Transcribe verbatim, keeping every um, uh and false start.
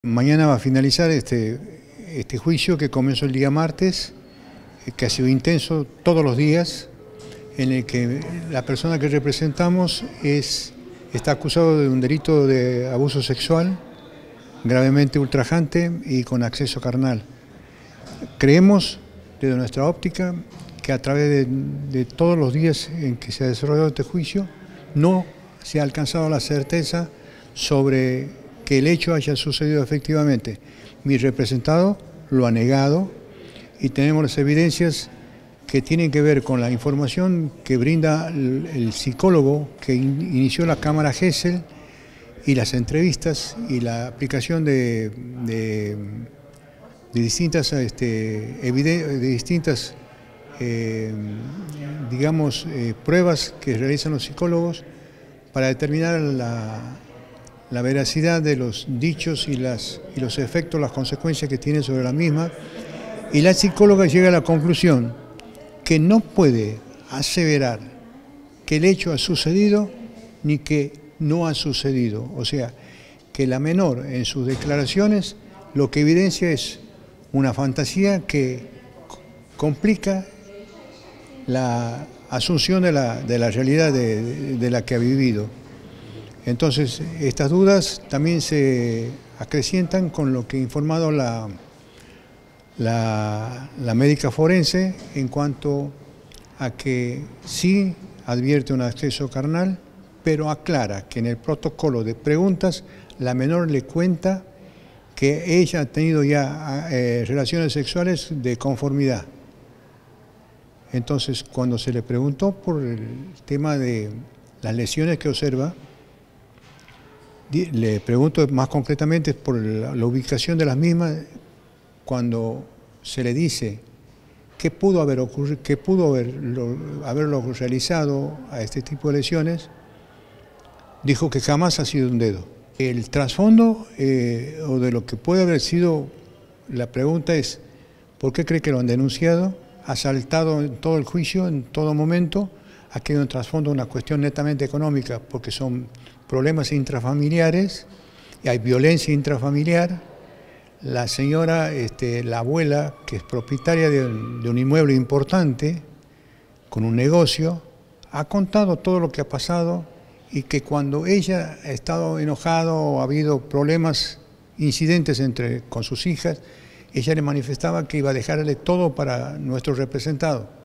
Mañana va a finalizar este, este juicio que comenzó el día martes, que ha sido intenso todos los días, en el que la persona que representamos es, está acusado de un delito de abuso sexual, gravemente ultrajante y con acceso carnal. Creemos, desde nuestra óptica, que a través de, de todos los días en que se ha desarrollado este juicio, no se ha alcanzado la certeza sobre que el hecho haya sucedido efectivamente. Mi representado lo ha negado y tenemos las evidencias que tienen que ver con la información que brinda el, el psicólogo que in, inició la cámara Gesell y las entrevistas y la aplicación de, de, de distintas, este, de distintas eh, digamos, eh, pruebas que realizan los psicólogos para determinar la la veracidad de los dichos y, las, y los efectos, las consecuencias que tiene sobre la misma, y la psicóloga llega a la conclusión que no puede aseverar que el hecho ha sucedido ni que no ha sucedido, o sea, que la menor en sus declaraciones lo que evidencia es una fantasía que complica la asunción de la, de la realidad de, de la que ha vivido. Entonces, estas dudas también se acrecientan con lo que ha informado la, la, la médica forense en cuanto a que sí advierte un acceso carnal, pero aclara que en el protocolo de preguntas la menor le cuenta que ella ha tenido ya eh, relaciones sexuales de conformidad. Entonces, cuando se le preguntó por el tema de las lesiones que observa, le pregunto más concretamente por la, la ubicación de las mismas, cuando se le dice qué pudo haber ocurrido, qué pudo haberlo, haberlo realizado a este tipo de lesiones, dijo que jamás ha sido un dedo. El trasfondo eh, o de lo que puede haber sido la pregunta es ¿por qué cree que lo han denunciado? Ha saltado en todo el juicio, en todo momento. Aquí hay un trasfondo, una cuestión netamente económica, porque son problemas intrafamiliares y hay violencia intrafamiliar. La señora, este, la abuela, que es propietaria de un, de un inmueble importante, con un negocio, ha contado todo lo que ha pasado y que cuando ella ha estado enojada o ha habido problemas, incidentes entre, con sus hijas, ella le manifestaba que iba a dejarle todo para nuestro representado.